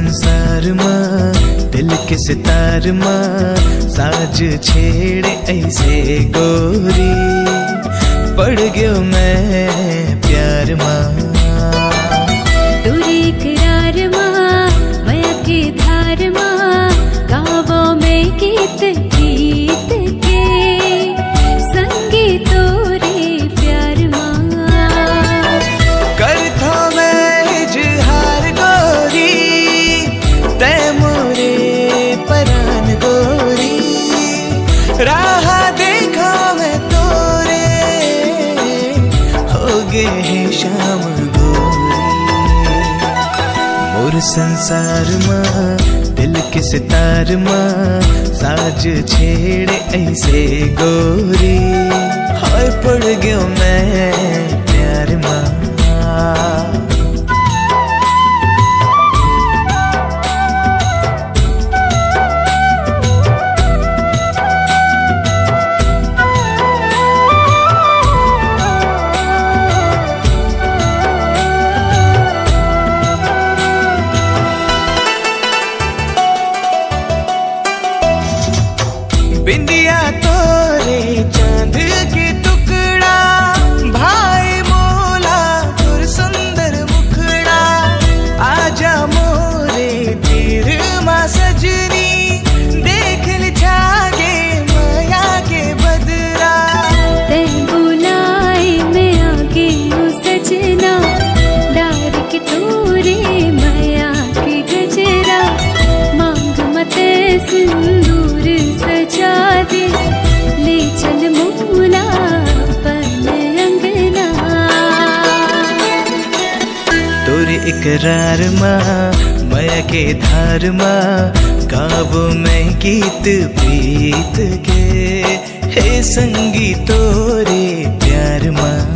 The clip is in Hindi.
संसार मां दिल के सितार मां साज छेड़े ऐसे गोरी पड़ गयो मैं प्यार मां। तुरी करार मां माया की धार मां गावो में गीत गीत के संगीत रे प्यार मां। करथो मैं इजहार गोरी ते मोरे परान गोरी राह देखा मैं तोरे हो गए हैं शाम गोरी। मोर संसार मां दिल के सितार मां साज छेड़े ऐसे गोरी हाय पड़ गयो मैं प्यार मां। बिंदिया तोरे चांद के टुकड़ा भाई मोला तुर सुंदर मुखड़ा आजा मोरे तीर मां सजनी देख ले जागे माया के बदरा। ते बुलाए मैं आगे हूँ सजना डार के तोरे माया के गजरा मांग मते सिंदूर सजा दे ले चल मोला अपन अंगना। तोरे इकरार मां माया के धार मां गावो में गीत प्रीत के हे संगी तोरे प्यार मां।